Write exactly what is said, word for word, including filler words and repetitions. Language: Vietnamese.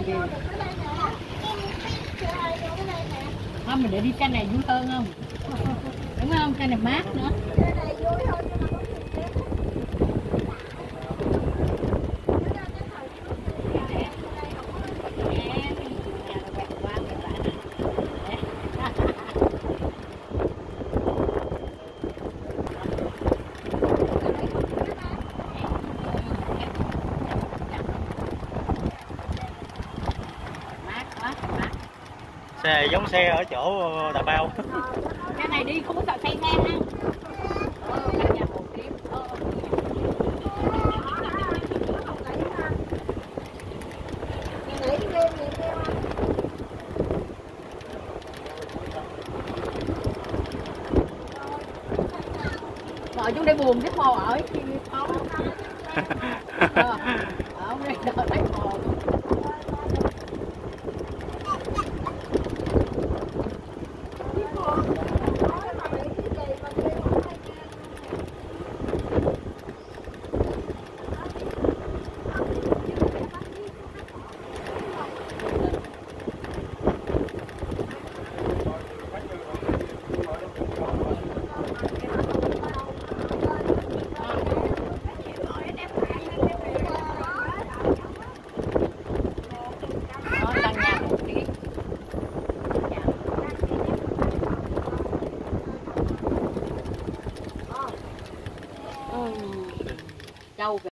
kìa. Không, mình để đi canh này vui hơn không? Đúng không? Canh này mát nữa. Xe giống xe ở chỗ Đà Bao. Cái này đi không có sợ say xe ha. Ờ, cả nhà một tiếng. Ờ. Ngồi chúng đây buồn cái mồ ở kia không. Ờ, ở đây đợi thấy mồ. Châu